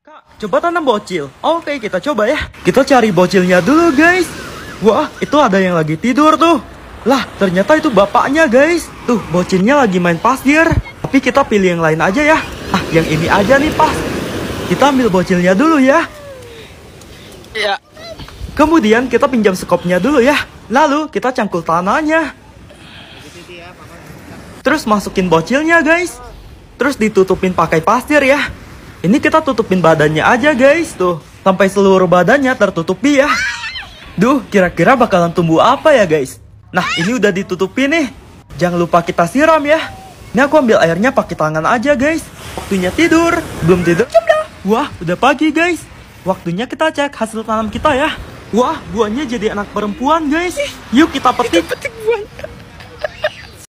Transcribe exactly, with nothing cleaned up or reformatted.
Kak, coba tanam bocil. Oke, kita coba ya. Kita cari bocilnya dulu, guys. Wah, itu ada yang lagi tidur tuh. Lah, ternyata itu bapaknya, guys. Tuh, bocilnya lagi main pasir. Tapi kita pilih yang lain aja ya. Ah, yang ini aja nih pas. Kita ambil bocilnya dulu ya. Ya. Kemudian kita pinjam skopnya dulu ya. Lalu kita cangkul tanahnya. Terus masukin bocilnya, guys. Terus ditutupin pakai pasir ya. Ini kita tutupin badannya aja, guys. Tuh, sampai seluruh badannya tertutupi ya. Duh, kira-kira bakalan tumbuh apa ya, guys? Nah, ini udah ditutupin nih. Jangan lupa kita siram ya. Ini aku ambil airnya pakai tangan aja, guys. Waktunya tidur. Belum tidur? Wah, udah pagi, guys. Waktunya kita cek hasil tanam kita ya. Wah, buahnya jadi anak perempuan, guys. Yuk kita petik. Petik buahnya.